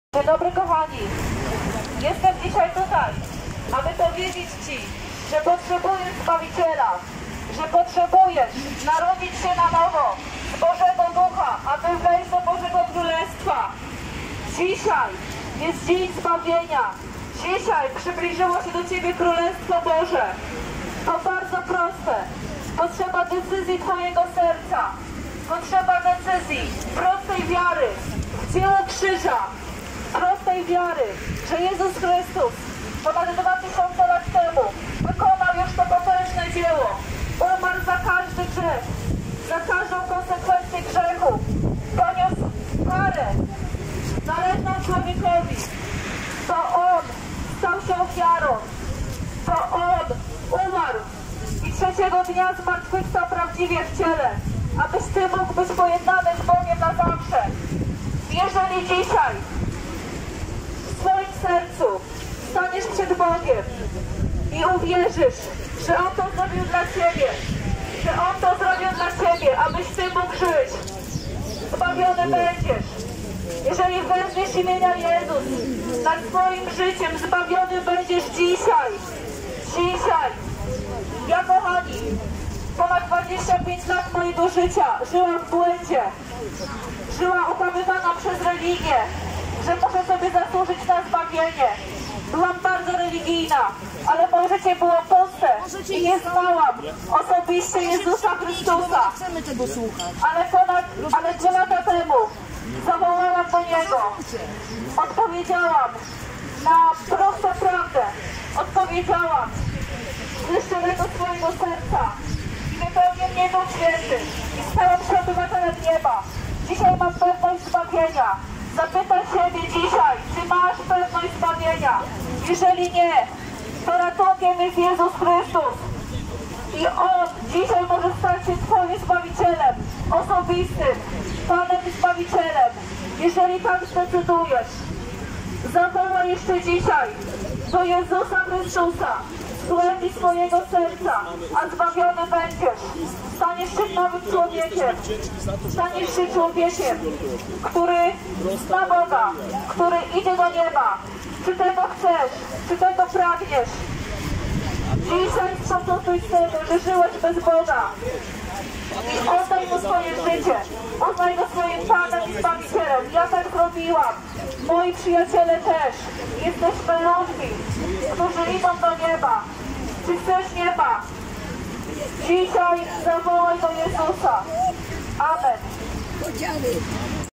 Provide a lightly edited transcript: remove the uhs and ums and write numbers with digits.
Dzień dobry kochani, jestem dzisiaj tutaj, aby powiedzieć Ci, że potrzebujesz Zbawiciela, że potrzebujesz narodzić się na nowo z Bożego Ducha, aby wejść do Bożego Królestwa. Dzisiaj jest dzień zbawienia, dzisiaj przybliżyło się do Ciebie Królestwo Boże. To bardzo proste, potrzeba decyzji Twojego serca, potrzeba decyzji, prostej wiary w dzieło krzyża, prostej wiary, że Jezus Chrystus ponad 2000 lat temu wykonał już to potężne dzieło. Umarł za każdy grzech, za każdą konsekwencję grzechu. Poniósł karę należną człowiekowi. To On stał się ofiarą. To On umarł i trzeciego dnia zmartwychwstał prawdziwie w ciele, abyś Ty mógł być pojednany z Bogiem na zawsze. Jeżeli dzisiaj w swoim sercu staniesz przed Bogiem i uwierzysz, że On to zrobił dla Ciebie, że On to zrobił dla Ciebie, abyś Ty mógł żyć, zbawiony będziesz. Jeżeli weźmiesz imienia Jezus nad swoim życiem, zbawiony będziesz dzisiaj. Dzisiaj. Ja, kochani, ponad 25 lat mojego życia żyłam w błędzie. Żyła okłamywana przez religię, że muszę sobie zasłużyć na zbawienie. Byłam bardzo religijna, ale moje życie było puste i nie znałam osobiście Jezusa Chrystusa. Chcemy tego słuchać. Ale 2 lata temu zawołałam do Niego. Odpowiedziałam na prostą prawdę. Odpowiedziałam ze szczerego swojego serca i wypełnił mnie Duch Święty i stałam się obywatelem nieba. Dzisiaj mam pewność zbawienia. Zapytaj siebie dzisiaj, czy masz pewność zbawienia. Jeżeli nie, to ratunkiem jest Jezus Chrystus. I On dzisiaj może stać się Twoim Zbawicielem osobistym, Panem i Zbawicielem. Jeżeli tak zdecydujesz, zawołaj jeszcze dzisiaj do Jezusa Chrystusa z głębi swojego serca, a zbawiony będziesz. Staniesz się nowym człowiekiem. Staniesz się człowiekiem, który zna Boga, który idzie do nieba. Czy tego chcesz? Czy tego pragniesz? Dzisiaj sposób z tego, że żyłeś bez Boga. I oddaj Mu swoje życie. Uznaj Go swoim Panem i Zbawicielem. Ja tak zrobiłam. Moi przyjaciele też. Jesteśmy ludźmi, którzy idą do nieba. Czy chcesz nieba? Dzisiaj zawołaj do Jezusa. Amen.